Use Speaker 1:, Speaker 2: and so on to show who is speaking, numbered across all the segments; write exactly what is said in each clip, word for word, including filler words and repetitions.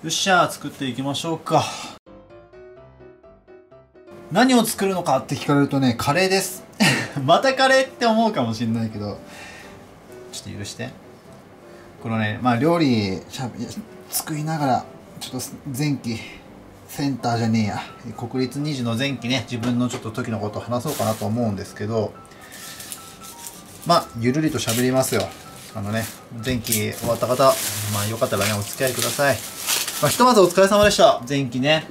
Speaker 1: よっしゃー、作っていきましょうか。何を作るのかって聞かれるとね、カレーです。またカレーって思うかもしれないけど、ちょっと許して。このね、まあ料理しゃ作りながら、ちょっと前期センターじゃねえや、国立にじの前期ね、自分のちょっと時のことを話そうかなと思うんですけど、まあゆるりと喋りますよ。あのね、前期終わった方、まあよかったらね、お付き合いください。まあ、ひとまずお疲れ様でした。前期ね。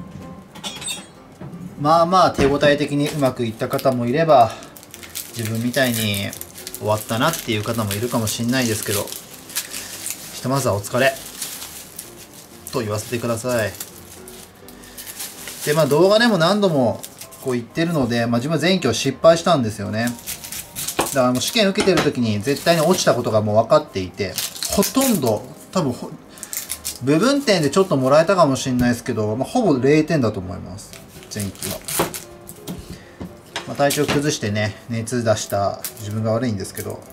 Speaker 1: まあまあ手応え的にうまくいった方もいれば、自分みたいに終わったなっていう方もいるかもしんないですけど、ひとまずはお疲れと言わせてください。で、まあ動画でも何度もこう言ってるので、まあ自分は前期を失敗したんですよね。だからもう試験受けてる時に絶対に落ちたことがもう分かっていて、ほとんど、多分ほ、部分点でちょっともらえたかもしれないですけど、まあ、ほぼれいてんだと思います。前期は。まあ、体調崩してね、熱出した自分が悪いんですけど、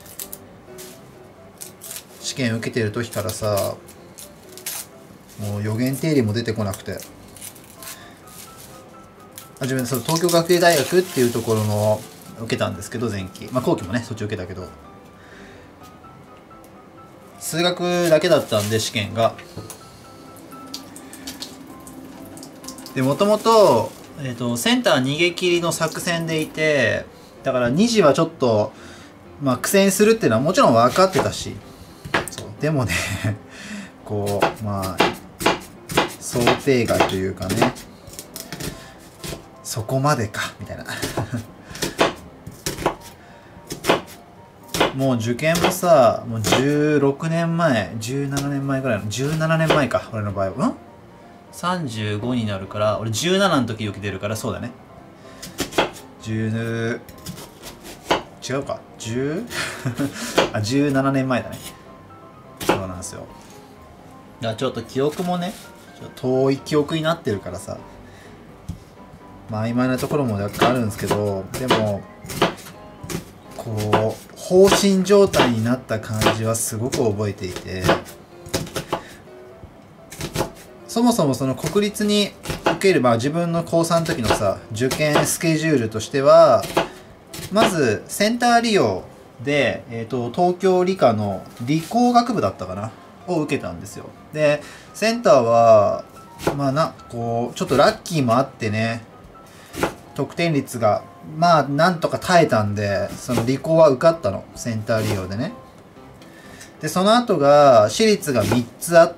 Speaker 1: 試験受けてる時からさ、もう予言定理も出てこなくて。自分その東京学芸大学っていうところの受けたんですけど、前期。まあ後期もね、そっち受けたけど。数学だけだったんで、試験が。で、もともと、えっと、センター逃げ切りの作戦でいて、だからにじはちょっと、まあ苦戦するっていうのはもちろん分かってたし、そう。でもね、こう、まあ、想定外というかね、そこまでか、みたいな。もう受験もさ、もうじゅうろくねんまえ、じゅうななねんまえぐらいの、じゅうななねんまえか、俺の場合は。ん ?さんじゅうご になるから、俺じゅうななの時受けてるから、そうだね。じゅう、違うか、じゅう? あ、じゅうななねんまえだね。そうなんですよ。だからちょっと記憶もね、ちょっと遠い記憶になってるからさ、まあ曖昧なところも若干あるんですけど、でも、こう、放心状態になった感じはすごく覚えていて、そもそもその国立に受ける、まあ自分のこうさんの時のさ、受験スケジュールとしては、まずセンター利用で、えっと、東京理科の理工学部だったかなを受けたんですよ。で、センターは、まあな、こう、ちょっとラッキーもあってね、得点率が、まあ、なんとか耐えたんで、その理工は受かったの。センター利用でね。で、その後が、私立がみっつあって、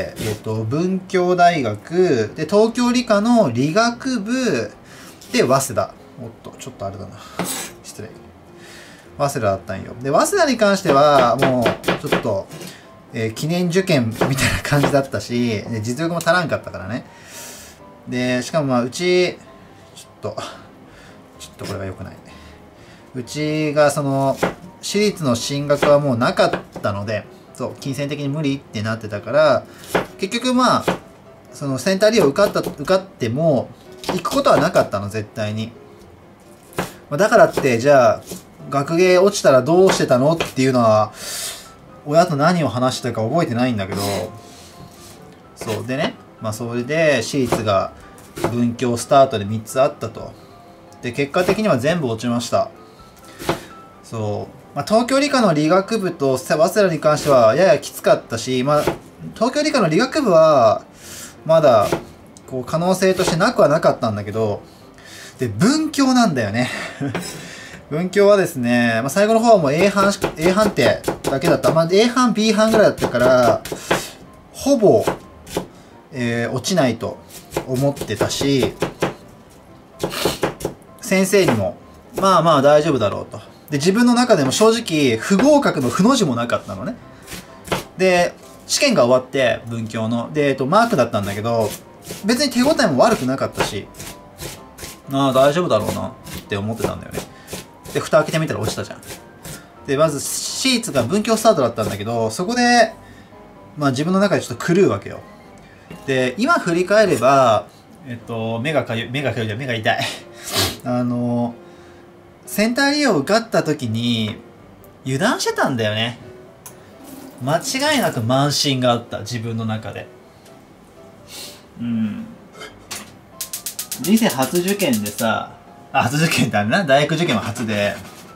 Speaker 1: えっと、文教大学、で、東京理科の理学部、で、早稲田。おっと、ちょっとあれだな。失礼。早稲田だったんよ。で、早稲田に関しては、もう、ちょっと、えー、記念受験みたいな感じだったし、で実力も足らんかったからね。で、しかもまあ、うち、ちょっと、ちょっとこれが良くない。うちがその、私立の進学はもうなかったので、そう、金銭的に無理ってなってたから、結局まあ、そのセンター利用受かった、受かっても、行くことはなかったの、絶対に。だからって、じゃあ、学芸落ちたらどうしてたのっていうのは、親と何を話したか覚えてないんだけど、そうでね、まあそれで、私立が文教スタートでみっつあったと。で、結果的には全部落ちました。そう。まあ、東京理科の理学部と早稲田に関してはややきつかったし、まあ、東京理科の理学部は、まだ、こう、可能性としてなくはなかったんだけど、で、文教なんだよね。文教はですね、まあ、最後の方はもう A 班しか、A 班ってだけだった。まあ、A 班、B 班ぐらいだったから、ほぼ、えー、落ちないと思ってたし、先生にも、まあまあ大丈夫だろうと。で、自分の中でも正直、不合格の不の字もなかったのね。で、試験が終わって、文教の。で、えっと、マークだったんだけど、別に手応えも悪くなかったし、ああ、大丈夫だろうなって思ってたんだよね。で、蓋開けてみたら落ちたじゃん。で、まず、私立が文教スタートだったんだけど、そこで、まあ自分の中でちょっと狂うわけよ。で、今振り返れば、えっと、目がかゆい、目がかゆいじゃん、目が痛い。あの、センター利用受かった時に、油断してたんだよね。間違いなく慢心があった、自分の中で。 うん人生初受験でさ、あ初受験ってあれな、大学受験は初で、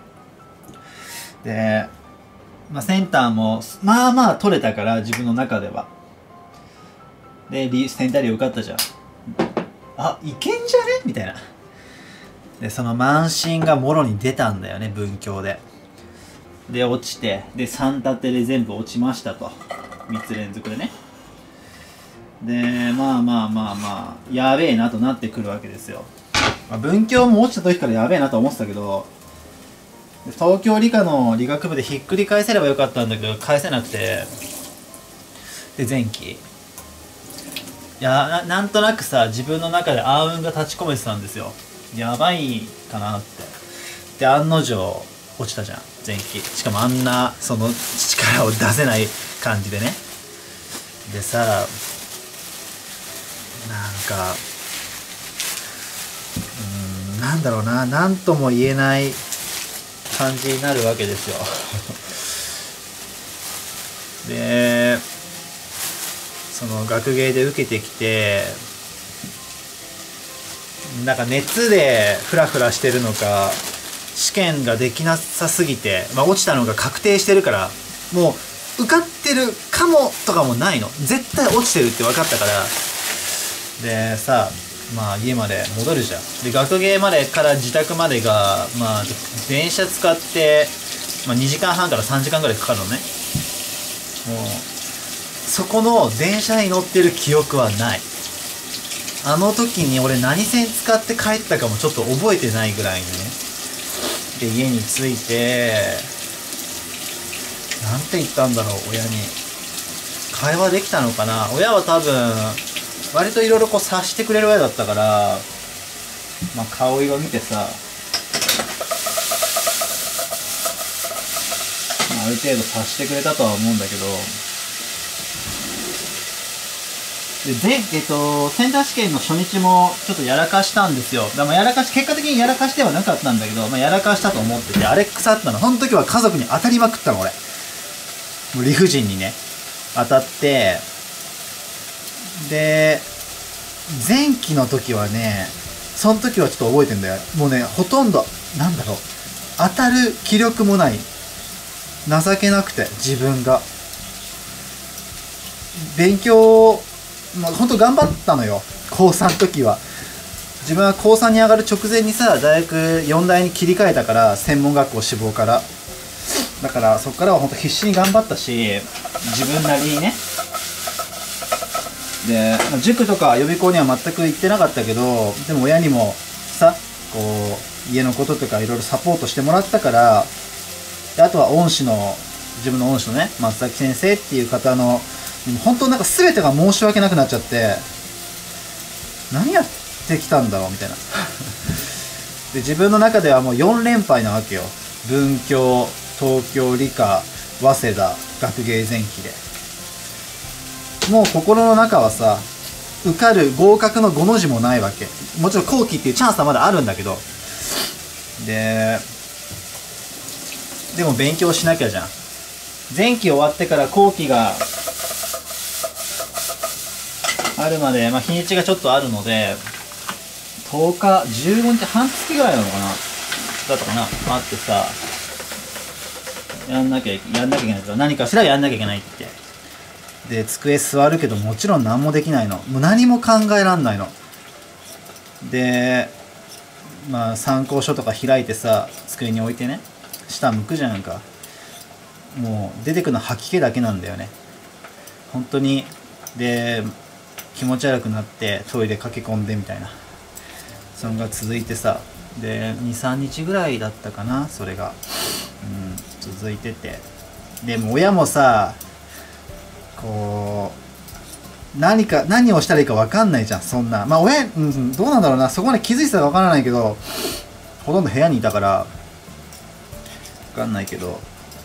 Speaker 1: で、まあ、センターもまあまあ取れたから、自分の中では。でセンターリ受かったじゃん。あ、いけんじゃねみたいな。でその慢心がもろに出たんだよね、文教で。で落ちて、でさん立てで全部落ちましたと、みっつ連続でね。でまあまあまあまあやべえなとなってくるわけですよ。まあ、文教も落ちた時からやべえなと思ってたけど、東京理科の理学部でひっくり返せればよかったんだけど返せなくて、で前期いや な, なんとなくさ、自分の中で暗雲が立ち込めてたんですよ。やばいかなって。で案の定落ちたじゃん、前期。しかもあんなその力を出せない感じでね。でさ、なんかうーんなんだろうな、なんとも言えない感じになるわけですよでその学芸で受けてきて、なんか熱でフラフラしてるのか、試験ができなさすぎて、まあ、落ちたのが確定してるから、もう受かってるかもとかもないの、絶対落ちてるって分かったから。でさ、まあ家まで戻るじゃん。で学芸までから自宅までがまあ電車使って、まあ、にじかんはんからさんじかんぐらいかかるのね。もうそこの電車に乗ってる記憶はない。あの時に俺何線使って帰ったかもちょっと覚えてないぐらいにね。で家に着いてなんて言ったんだろう、親に。会話できたのかな。親は多分割といろいろこう察してくれる親だったから、まあ顔色見てさ、まあ、ある程度察してくれたとは思うんだけど、で、でえっと、センター試験の初日もちょっとやらかしたんですよ。だからやらかし、結果的にやらかしてはなかったんだけど、まあ、やらかしたと思ってて、あれ腐ったの。その時は家族に当たりまくったの、俺。もう理不尽にね、当たって、で、前期の時はね、その時はちょっと覚えてんだよ。もうね、ほとんど、なんだろう、当たる気力もない。情けなくて、自分が。勉強、まあ、ほんと頑張ったのよ。高さんの時は。自分は高さんに上がる直前にさ、大学よん大に切り替えたから、専門学校志望から。だから、そっからはほんと必死に頑張ったし、自分なりにね。で、塾とか予備校には全く行ってなかったけど、でも親にもさ、こう家のこととかいろいろサポートしてもらったから、であとは恩師の自分の恩師のね、松崎先生っていう方の本当なんか全てが申し訳なくなっちゃって、何やってきたんだろうみたいなで自分の中ではもうよん連敗なわけよ。文教、東京理科、早稲田、学芸前期で。もう心の中はさ、受かる合格のごの字もないわけ。もちろん後期っていうチャンスはまだあるんだけど、ででも勉強しなきゃじゃん。前期終わってから後期があるまで、まあ、日にちがちょっとあるので、とおか、じゅうごにち、半月ぐらいなのかなだったかなあってさ、やんなきゃやんなきゃいけないとか、何かしらやんなきゃいけないって。で机座るけどもちろん何もできないの。もう何も考えらんないの。でまあ参考書とか開いてさ、机に置いてね、下向くじゃんか。もう出てくるの吐き気だけなんだよね、本当に。で気持ち悪くなってトイレ駆け込んでみたいな、それが続いてさ、でにさんにちぐらいだったかな、それが、うん、続いてて。でも親もさ、こう何か何をしたらいいか分かんないじゃん、そんな。まあ親、うん、どうなんだろうな、そこまで気づいてたか分からないけど、ほとんど部屋にいたから分かんないけど、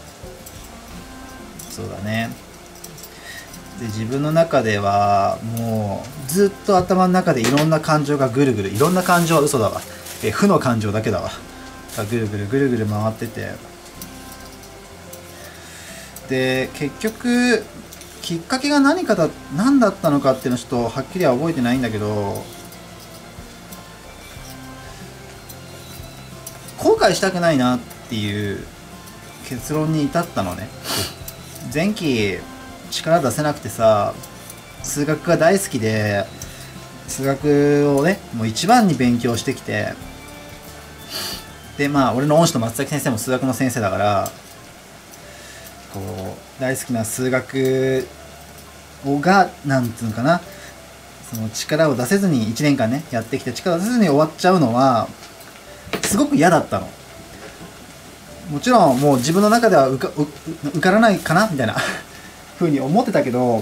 Speaker 1: そうだね。で自分の中ではもうずっと頭の中でいろんな感情がぐるぐる、いろんな感情は嘘だわ、え負の感情だけだわがぐるぐるぐるぐる回ってて、で結局きっかけが何かだ何だったのかっていうのはちょっとはっきりは覚えてないんだけど、後悔したくないなっていう結論に至ったのね。前期力出せなくてさ、数学が大好きで数学をねもう一番に勉強してきて、でまあ俺の恩師と松崎先生も数学の先生だから、こう大好きな数学をがなんつうのかな、その力を出せずにいちねんかんねやってきて力を出せずに終わっちゃうのはすごく嫌だったの。もちろんもう自分の中では受か受からないかなみたいなふうに思ってたけど、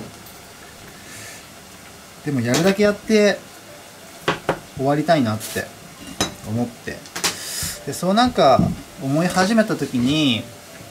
Speaker 1: でもやるだけやって終わりたいなって思って、でそうなんか思い始めた時に、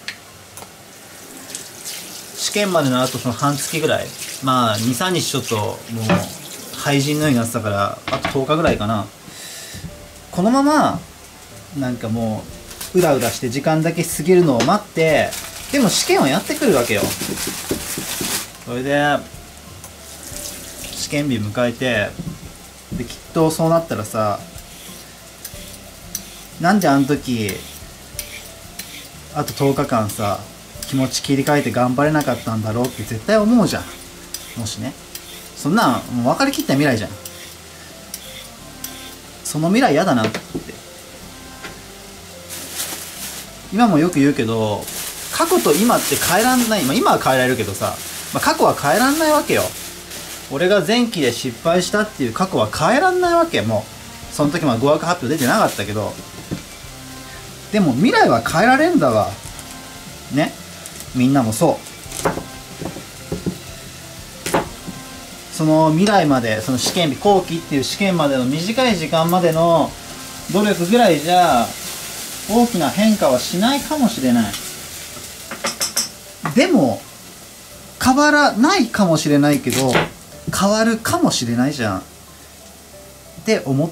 Speaker 1: 試験までのあとその半月ぐらい、まあにさんにちちょっともう廃人のようになってたから、あととおかぐらいかな、このままなんかもううだうだして時間だけ過ぎるのを待って、でも試験はやってくるわけよ。それで試験日迎えて、できっとそうなったらさ、なんであの時あととおかかんさ気持ち切り替えて頑張れなかったんだろうって絶対思うじゃん。もしね、そんなんもう分かりきった未来じゃん。その未来嫌だなって。今もよく言うけど、過去と今って変えらんない、まあ、今は変えられるけどさ、まあ、過去は変えらんないわけよ。俺が前期で失敗したっていう過去は変えらんないわけ。もうその時も合格発表出てなかったけど、でも未来は変えられんだわね。みんなもそう。その未来まで、その試験日後期っていう試験までの短い時間までの努力ぐらいじゃ大きな変化はしないかもしれない。でも変わらないかもしれないけど変わるかもしれないじゃんって思って、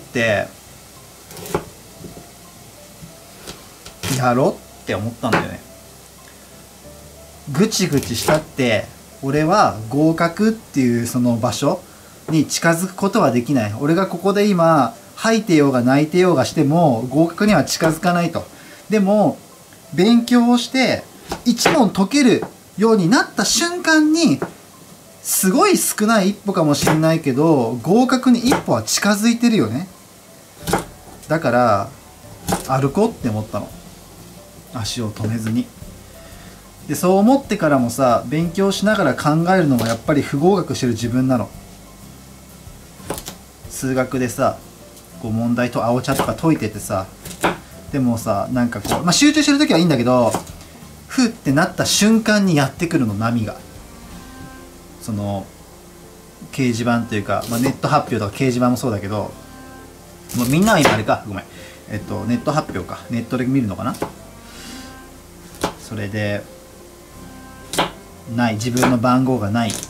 Speaker 1: やろうって思ったんだよね。ぐちぐちしたって俺は合格っていうその場所に近づくことはできない。俺がここで今吐いてようが泣いてようがしても合格には近づかないと。でも勉強をして一問解けるようになった瞬間に、すごい少ない一歩かもしれないけど合格に一歩は近づいてるよね。だから歩こうって思ったの、足を止めずに。でそう思ってからもさ、勉強しながら考えるのがやっぱり不合格してる自分なの。数学でさこう問題と青茶とか解いててさ、でもさなんかこう、まあ、集中してる時はいいんだけど、ふってなった瞬間にやってくるの、波が。その掲示板というか、まあ、ネット発表とか掲示板もそうだけど、もうみんなは今あれか、ごめん、えっとネット発表か、ネットで見るのかな。それでない、自分の番号がない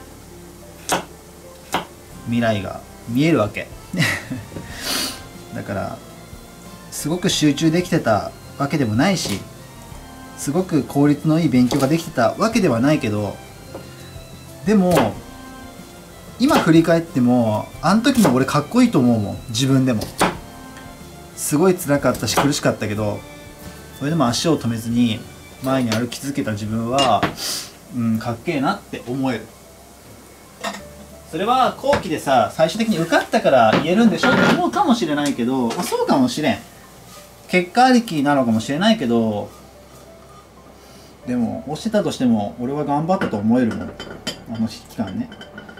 Speaker 1: 未来が見えるわけだからすごく集中できてたわけでもないし、すごく効率のいい勉強ができてたわけではないけど、でも今振り返ってもあの時の俺かっこいいと思うもん。自分でもすごい辛かったし苦しかったけど、それでも足を止めずに前に歩き続けた自分は、うん、かっけえなって思える。それは後期でさ最終的に受かったから言えるんでしょって思うかもしれないけど、まあ、そうかもしれん、結果ありきなのかもしれないけど、でも落ちたとしても俺は頑張ったと思えるもん、あの期間ね。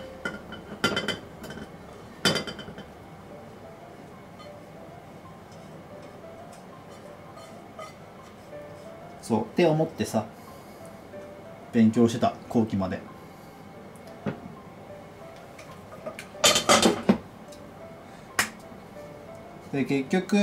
Speaker 1: そうって思ってさ勉強してた、後期まで。で結局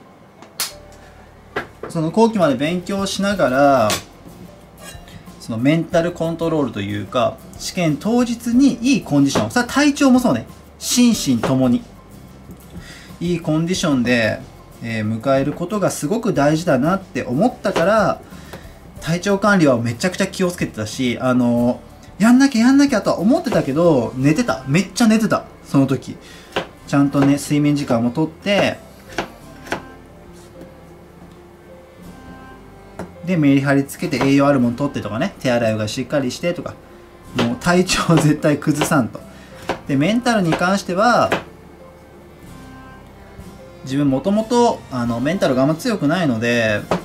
Speaker 1: その後期まで勉強しながら、そのメンタルコントロールというか、試験当日にいいコンディション、それは体調もそうね、心身ともにいいコンディションで、えー、迎えることがすごく大事だなって思ったから、体調管理はめちゃくちゃ気をつけてたし、あのやんなきゃやんなきゃとは思ってたけど、寝てた。めっちゃ寝てた。その時。ちゃんとね、睡眠時間もとって、で、メリハリつけて栄養あるものとってとかね、手洗いうがしっかりしてとか、もう体調絶対崩さんと。で、メンタルに関しては、自分もともと、あの、メンタルがあんま強くないので、よ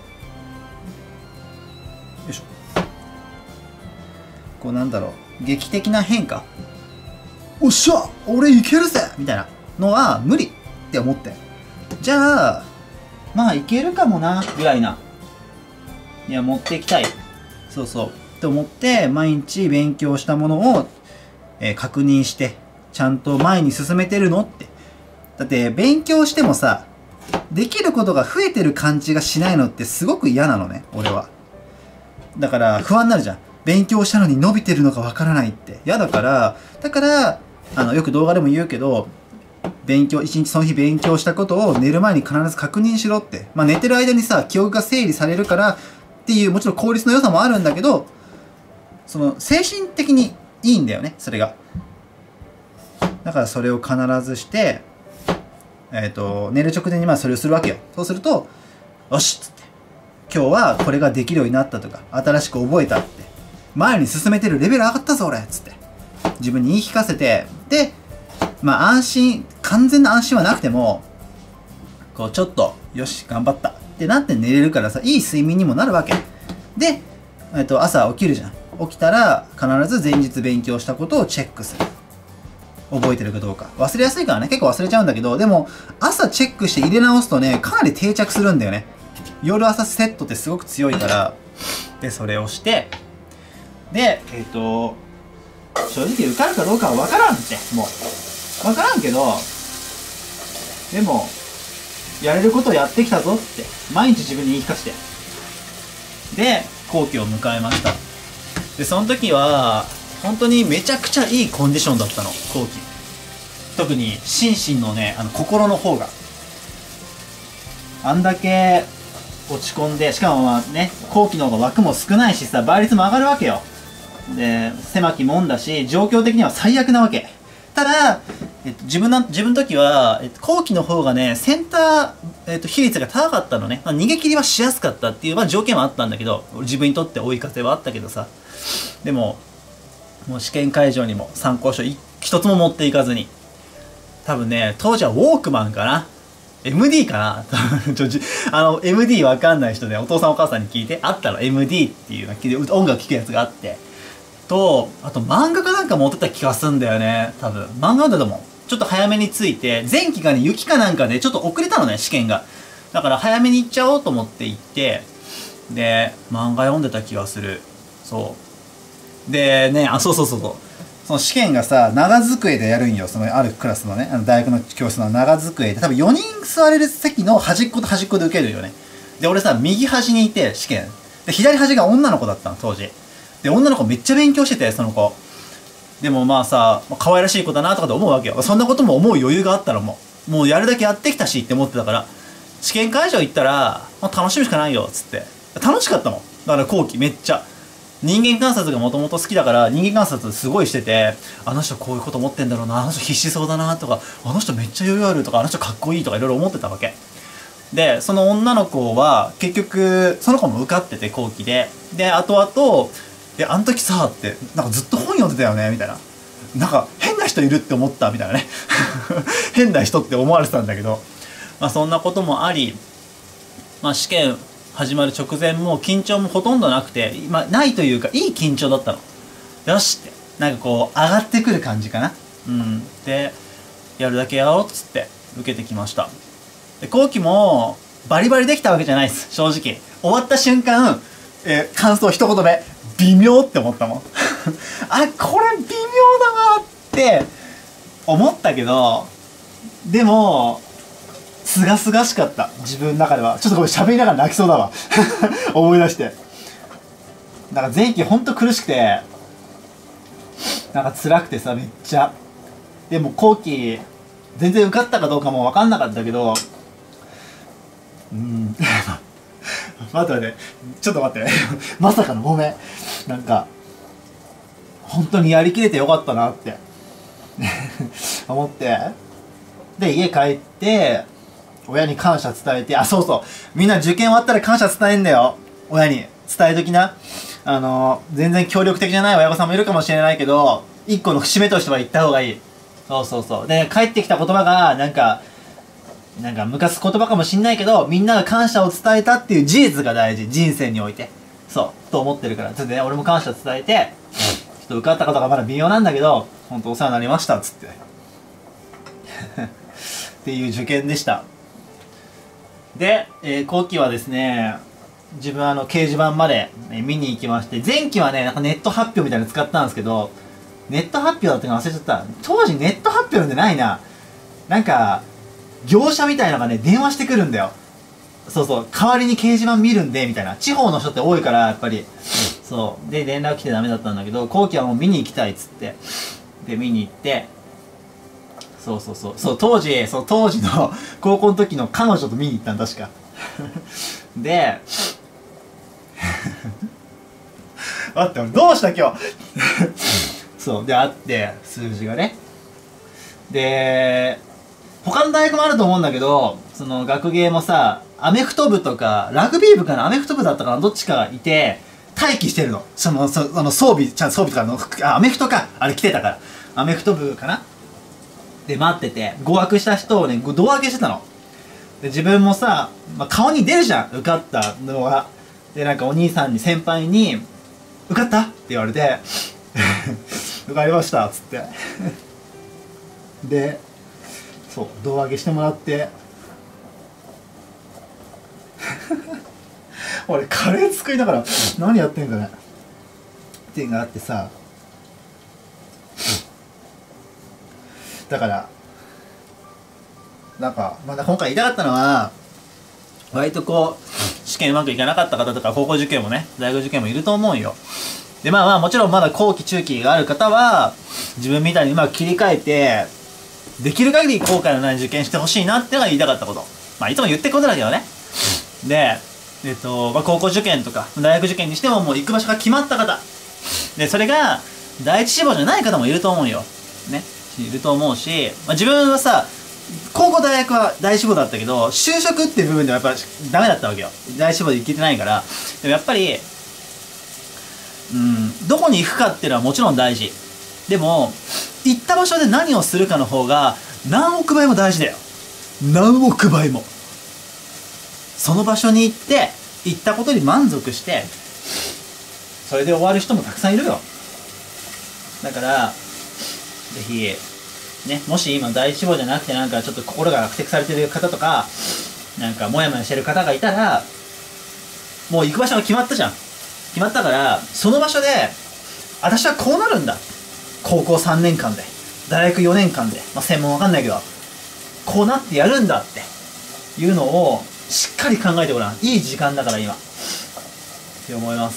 Speaker 1: いしょ。こうなんだろう、劇的な変化。おっしゃ俺いけるぜみたいなのは無理って思って。じゃあ、まあいけるかもな、ぐらいな。いや、持っていきたい。そうそう。って思って、毎日勉強したものを、えー、確認して、ちゃんと前に進めてるのって。だって、勉強してもさ、できることが増えてる感じがしないのってすごく嫌なのね、俺は。だから、不安になるじゃん。勉強したのに伸びてるのかわからないって。嫌だから、だから、あの、よく動画でも言うけど、勉強、一日その日勉強したことを寝る前に必ず確認しろって。まあ寝てる間にさ、記憶が整理されるからっていう、もちろん効率の良さもあるんだけど、その、精神的にいいんだよね、それが。だからそれを必ずして、えっと、寝る直前にまあそれをするわけよ。そうすると、よしっつって、今日はこれができるようになったとか、新しく覚えたって、前に進めてるレベル上がったぞ俺っつって、自分に言い聞かせて、で、まあ安心、完全な安心はなくても、こうちょっと、よし、頑張ったってなって寝れるからさ、いい睡眠にもなるわけ。で、えっと、朝起きるじゃん。起きたら、必ず前日勉強したことをチェックする。覚えてるかどうか。忘れやすいからね、結構忘れちゃうんだけど、でも、朝チェックして入れ直すとね、かなり定着するんだよね。夜朝セットってすごく強いから、で、それをして、で、えっと、正直受かるかどうかは分からんって、もう。分からんけど、でも、やれることをやってきたぞって、毎日自分に言い聞かせて。で、後期を迎えました。で、その時は、本当にめちゃくちゃいいコンディションだったの、後期。特に、心身のね、あの、心の方が。あんだけ落ち込んで、しかもまあね、後期の方が枠も少ないしさ、倍率も上がるわけよ。で、狭きもんだし、状況的には最悪なわけ。ただ、えっと、自分の、自分の時は、えっと、後期の方がね、センター、えっと、比率が高かったのね。まあ、逃げ切りはしやすかったっていう、まあ、条件はあったんだけど、自分にとって追い風はあったけどさ。でも、もう試験会場にも参考書一つも持っていかずに。多分ね、当時はウォークマンかな エムディー かなちょあの、エムディー わかんない人で、お父さんお母さんに聞いて、あったら エムディー っていう音楽聴くやつがあって。と、あと漫画かなんか持ってた気がすんだよね。多分。漫画だとも。ちょっと早めに着いて、前期がね、雪かなんかでちょっと遅れたのね、試験が。だから早めに行っちゃおうと思って行って、で、漫画読んでた気がする。そう。でね、あ、そうそうそうそう。その試験がさ、長机でやるんよ。そのあるクラスのね、あの大学の教室の長机で、多分よにん座れる席の端っこと端っこで受けるよね。で、俺さ、右端にいて、試験。で、左端が女の子だったの、当時。で、女の子めっちゃ勉強してて、その子。でもまあさ、可愛らしい子だなとかで思うわけよ。そんなことも思う余裕があったらもう、もうやるだけやってきたしって思ってたから、試験会場行ったら、もう楽しみしかないよ、つって。楽しかったもん。だから後期めっちゃ。人間観察がもともと好きだから、人間観察すごいしてて、あの人こういうこと思ってんだろうな、あの人必死そうだなとか、あの人めっちゃ余裕あるとか、あの人かっこいいとかいろいろ思ってたわけ。で、その女の子は、結局、その子も受かってて、後期で。で、後々、え、あの時さ、って、なんかずっと本読んでたよね、みたいな。なんか、変な人いるって思った、みたいなね。変な人って思われてたんだけど、まあそんなこともあり、まあ試験始まる直前も緊張もほとんどなくて、まあないというか、いい緊張だったの。よしって、なんかこう、上がってくる感じかな。うん。で、やるだけやろうっつって、受けてきました。で、後期も、バリバリできたわけじゃないです、正直。終わった瞬間、えー、感想一言目。微妙って思ったもんあ、これ微妙だなって思ったけど、でもすがすがしかった、自分の中では。ちょっとこれ喋りながら泣きそうだわ思い出して。なんか前期ほんと苦しくて、なんか辛くてさ、めっちゃ。でも後期全然受かったかどうかも分かんなかったけど、うん待って待って、ちょっと待ってまさかのごめん。なんか本当にやりきれてよかったなって思って、で家帰って親に感謝伝えて、あ、そうそう、みんな受験終わったら感謝伝えんだよ。親に伝えときな。あの全然協力的じゃない親御さんもいるかもしれないけど、一個の節目としては言った方がいい。そうそうそう。で帰ってきた言葉がなんかなんかムカつく言葉かもしんないけど、みんなが感謝を伝えたっていう事実が大事、人生において。そうと思ってるから、ちょっとね、俺も感謝伝えて、ちょっと受かったことがまだ微妙なんだけど、本当お世話になりましたっつってっていう受験でした。で、えー、後期はですね、自分あの掲示板まで、ね、見に行きまして、前期はね、なんかネット発表みたいなの使ったんですけど、ネット発表だったか忘れちゃった。当時ネット発表なんてないな。なんか業者みたいなのがね、電話してくるんだよ。そうそう、代わりに掲示板見るんでみたいな。地方の人って多いからやっぱり、そうで連絡来てダメだったんだけど、後期はもう見に行きたいっつって、で見に行って、そうそうそうそう、当時そう当時の高校の時の彼女と見に行ったん確かで待って、俺どうした今日そうで、あって数字がね、で他の大学もあると思うんだけど、その学芸もさ、アメフト部とかラグビー部かな、アメフト部だったかな、どっちかがいて待機してるの。そのその装備、ちゃんと装備とかの、あ、アメフトか、あれ着てたからアメフト部かなで待ってて、合格した人をね胴上げしてたの。で自分もさ、まあ、顔に出るじゃん、受かったのが。でなんかお兄さんに、先輩に「受かった?」って言われて「受かりました」っつってでそう胴上げしてもらって俺カレー作りながら何やってんかねっていうのがあってさ、だからなんかまだ今回言いたかったのは、割とこう試験うまくいかなかった方とか、高校受験もね、大学受験もいると思うよ。でまあまあもちろんまだ後期中期がある方は自分みたいにうまく切り替えて、できる限り後悔のない受験してほしいなっていうのが言いたかったこと。まあいつも言ってることだけどね。でえっと、まあ、高校受験とか大学受験にしてももう行く場所が決まった方で、それが第一志望じゃない方もいると思うよね、いると思うし、まあ、自分はさ、高校大学は第一志望だったけど、就職っていう部分ではやっぱダメだったわけよ。第一志望で行けてないから。でもやっぱりうんどこに行くかっていうのはもちろん大事。でも行った場所で何をするかの方が何億倍も大事だよ。何億倍も。その場所に行って行ったことに満足してそれで終わる人もたくさんいるよ。だからぜひね、もし今第一志望じゃなくてなんかちょっと心が不適されてる方とか、なんかモヤモヤしてる方がいたら、もう行く場所が決まったじゃん。決まったからその場所で私はこうなるんだ、高校さんねんかんで大学よねんかんで、まあ、専門わかんないけどこうなってやるんだっていうのをしっかり考えてごらん。いい時間だから今って思います。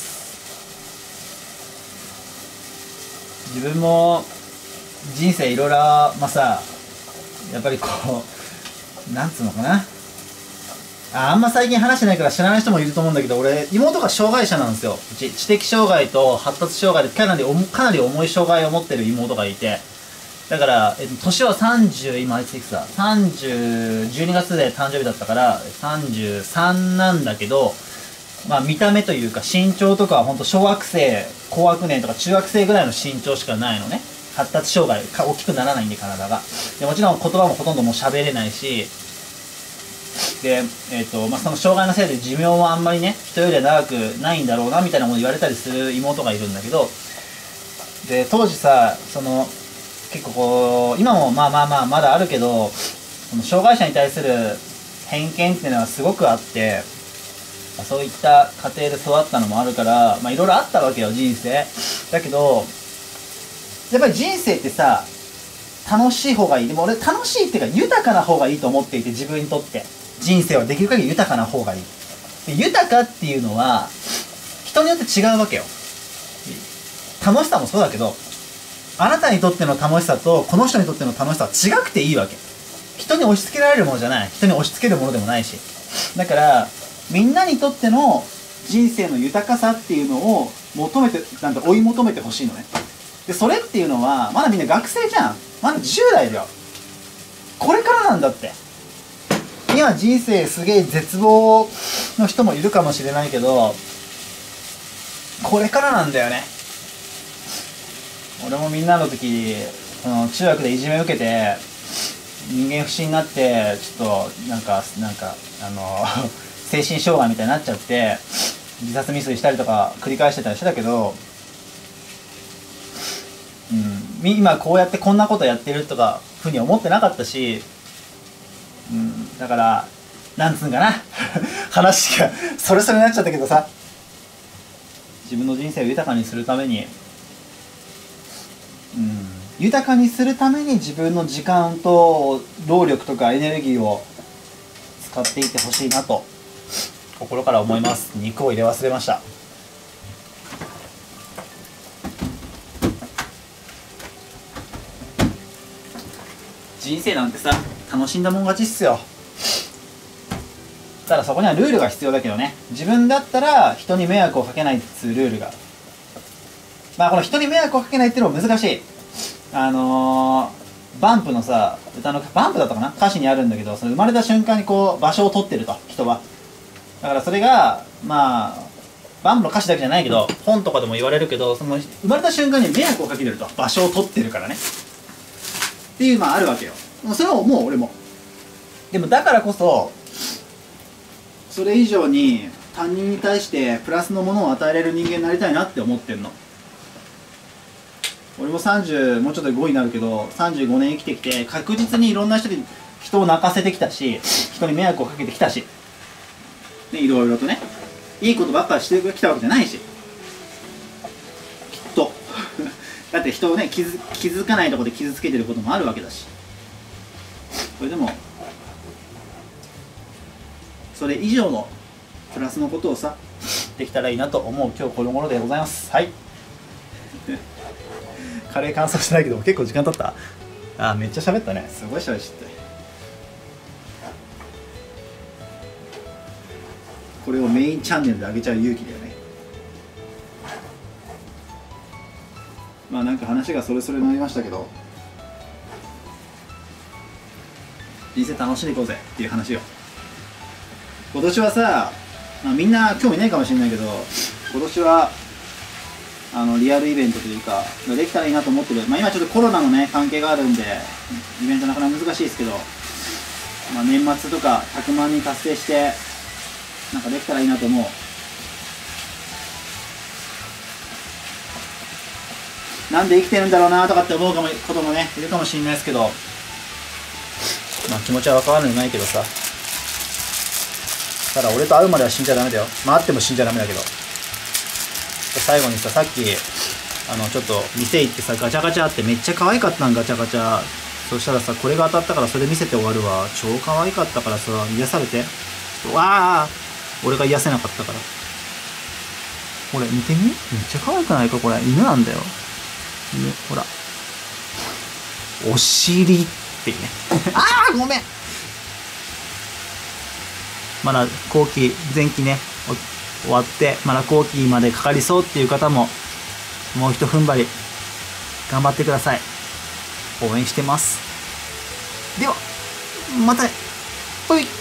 Speaker 1: 自分も人生いろいろまあさ、やっぱりこうなんつうのかな、あ, あんま最近話してないから知らない人もいると思うんだけど、俺妹が障害者なんですよ。知知的障害と発達障害でかなりかなり重い障害を持ってる妹がいて、だから、えっと、年はさんじゅう、今あいついくつだ、さんじゅう、じゅうにがつで誕生日だったからさんじゅうさんなんだけど、まあ見た目というか身長とかはほんと小学生高学年とか中学生ぐらいの身長しかないのね。発達障害か大きくならないんで体が。でもちろん言葉もほとんどもう喋れないし、で、えーとまあ、その障害のせいで寿命はあんまりね人よりは長くないんだろうなみたいなもの言われたりする妹がいるんだけど、で当時さ、その結構こう今もまあまあまあまだあるけど、その障害者に対する偏見っていうのはすごくあって、そういった家庭で育ったのもあるから、まあいろいろあったわけよ人生。だけどやっぱり人生ってさ、楽しい方がいい。でも俺楽しいっていうか豊かな方がいいと思っていて、自分にとって人生はできる限り豊かな方がいい。で豊かっていうのは人によって違うわけよ。楽しさもそうだけど、あなたにとっての楽しさとこの人にとっての楽しさは違くていいわけ。人に押し付けられるものじゃない、人に押し付けるものでもないし。だからみんなにとっての人生の豊かさっていうのを求めて、なんて追い求めてほしいのね。 でそれっていうのはまだみんな学生じゃん。まだじゅう代だよ。これからなんだって。今人生すげえ絶望の人もいるかもしれないけど、これからなんだよね。俺もみんなの時、その中学でいじめ受けて人間不信になって、ちょっとなんかなんかあの精神障害みたいになっちゃって自殺未遂したりとか繰り返してたりしてたけど、うん、今こうやってこんなことやってるとかふうに思ってなかったし、うん、だからなんつうんかな話がそれそれになっちゃったけどさ、自分の人生を豊かにするために、うん、豊かにするために自分の時間と労力とかエネルギーを使っていってほしいなと心から思います。肉を入れ忘れました。人生なんてさ、楽しんだもん勝ちっすよ。ただそこにはルールが必要だけどね。自分だったら人に迷惑をかけないっつうルールが、まあこの人に迷惑をかけないっていうのも難しい。あのー、バンプのさ、歌のバンプだったかな、歌詞にあるんだけど、その生まれた瞬間にこう場所を取ってると、人は。だからそれがまあバンプの歌詞だけじゃないけど本とかでも言われるけど、その生まれた瞬間に迷惑をかけてると、場所を取ってるからねっていう、まああるわけよ。それはもう俺も。でもだからこそそれ以上に他人に対してプラスのものを与えれる人間になりたいなって思ってんの。俺もさんじゅうもうちょっとでごになるけど、さんじゅうごねん生きてきて確実にいろんな人に人を泣かせてきたし、人に迷惑をかけてきたし、ね、いろいろとね、いいことばっかりしてきたわけじゃないし、きっとだって人をね、気づ、気づかないところで傷つけてることもあるわけだし、それでもそれ以上のプラスのことをさできたらいいなと思う今日この頃でございます。はいカレー乾燥してないけど結構時間経った。あーめっちゃ喋ったね。すごい喋りして、これをメインチャンネルで上げちゃう勇気だよね。まあなんか話がそれそれになりましたけど、人生楽しんでいこうぜっていう話よ。今年はさ、まあ、みんな興味ないかもしれないけど、今年はあのリアルイベントというかできたらいいなと思ってる。まあ今ちょっとコロナのね関係があるんでイベントなかなか難しいですけど、まあ、年末とかひゃくまんにん達成してなんかできたらいいなと思う。なんで生きてるんだろうなとかって思うかもこともねいるかもしれないですけど、まあ気持ちは分からないけどさ、ただ俺と会うまでは死んじゃダメだよ。まあ会っても死んじゃダメだけど。最後にさ、さっきあのちょっと店行ってさ、ガチャガチャってめっちゃ可愛かったん、ガチャガチャ。そしたらさ、これが当たったからそれ見せて終わるわ。超可愛かったからさ、癒されて。わあ、俺が癒せなかったから。これ見てみ、めっちゃ可愛くないかこれ。犬なんだよ。犬、ほら。お尻っていうね。ああ、ごめん。まだ後期、前期ね、終わって、まだ後期までかかりそうっていう方も、もう一踏ん張り、頑張ってください。応援してます。では、また、ほい。